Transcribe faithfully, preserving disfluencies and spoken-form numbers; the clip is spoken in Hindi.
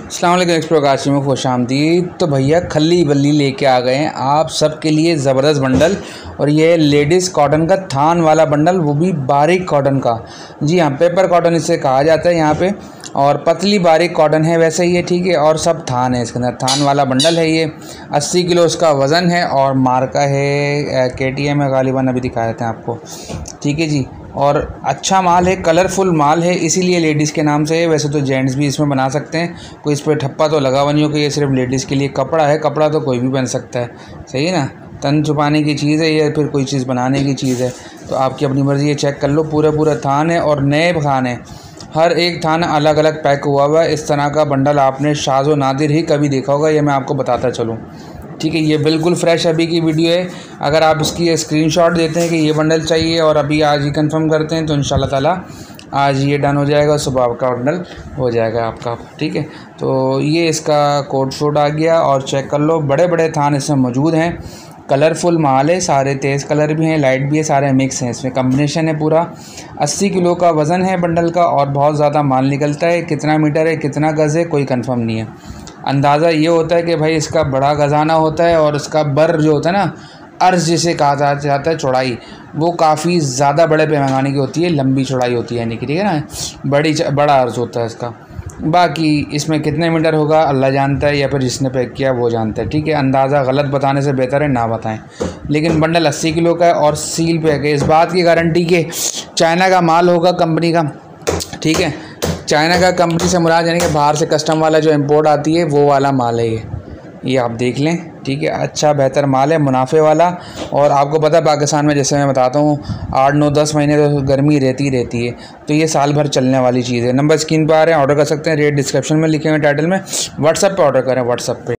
अस्सलाम वालेकुम एक्सप्रो काशी में खुश आमदीद। तो भैया खल्ली बल्ली लेके आ गए हैं आप सबके लिए ज़बरदस्त बंडल। और ये लेडीज़ कॉटन का थान वाला बंडल, वो भी बारीक कॉटन का। जी हाँ, पेपर कॉटन इसे कहा जाता है यहाँ पे। और पतली बारीक कॉटन है वैसे ही है, ठीक है। और सब थान है इसके अंदर, थान वाला बंडल है ये। अस्सी किलो इसका वज़न है और मार्का है के टी एम है गालिबन, अभी दिखा देते हैं आपको, ठीक है जी। और अच्छा माल है, कलरफुल माल है, इसीलिए लेडीज़ के नाम से है। वैसे तो जेंट्स भी इसमें बना सकते हैं, कोई इस पर ठप्पा तो लगा हुआ नहीं हो कि ये सिर्फ लेडीज़ के लिए कपड़ा है। कपड़ा तो कोई भी बन सकता है, सही है ना। तन छुपाने की चीज़ है या फिर कोई चीज़ बनाने की चीज़ है, तो आपकी अपनी मर्ज़ी। ये चेक कर लो, पूरा पूरा थान है और नए थान है। हर एक थान अलग अलग पैक हुआ हुआ है। इस तरह का बंडल आपने शाज़ो नादिर ही कभी देखा होगा, ये मैं आपको बताता चलूँ, ठीक है। ये बिल्कुल फ्रेश अभी की वीडियो है। अगर आप इसकी स्क्रीनशॉट देते हैं कि ये बंडल चाहिए और अभी आज ही कंफर्म करते हैं, तो इंशाल्लाह ताला आज ये डन हो जाएगा, सुबह आपका बंडल हो जाएगा आपका, ठीक है। तो ये इसका कोड शोड आ गया और चेक कर लो, बड़े बड़े थान इसमें मौजूद हैं। कलरफुल माल है, सारे तेज़ कलर भी हैं, लाइट भी है, सारे मिक्स हैं इसमें, कम्बिनेशन है पूरा। अस्सी किलो का वज़न है बंडल का और बहुत ज़्यादा माल निकलता है। कितना मीटर है, कितना गज़ है, कोई कंफर्म नहीं है। अंदाज़ा ये होता है कि भाई इसका बड़ा गज़ाना होता है और इसका बर जो होता है ना, अर्ज़ जिसे कहा जाता है, चौड़ाई, वो काफ़ी ज़्यादा बड़े पैमाने की होती है, लंबी चौड़ाई होती है, यानी कि ठीक है ना, बड़ी बड़ा अर्ज़ होता है इसका। बाकी इसमें कितने मीटर होगा अल्लाह जानता है, या फिर जिसने पैक किया वो जानता है, ठीक है। अंदाज़ा गलत बताने से बेहतर है ना बताएं। लेकिन बंडल अस्सी किलो का है और सील पैक है। इस बात की गारंटी कि चाइना का माल होगा कंपनी का, ठीक है। चाइना का कंपनी से मुराद यानी कि बाहर से कस्टम वाला जो इंपोर्ट आती है वो वाला माल है ये ये आप देख लें, ठीक है। अच्छा बेहतर माल है, मुनाफे वाला। और आपको पता है पाकिस्तान में जैसे मैं बताता हूँ आठ नौ दस महीने तो गर्मी रहती ही रहती है, तो ये साल भर चलने वाली चीज़ है। नंबर स्क्रीन पर आ रहे हैं, ऑर्डर कर सकते हैं, रेट डिस्क्रिप्शन में लिखे हुए टाइटल में। व्हाट्सएप पे ऑर्डर करें, व्हाट्सएप पे।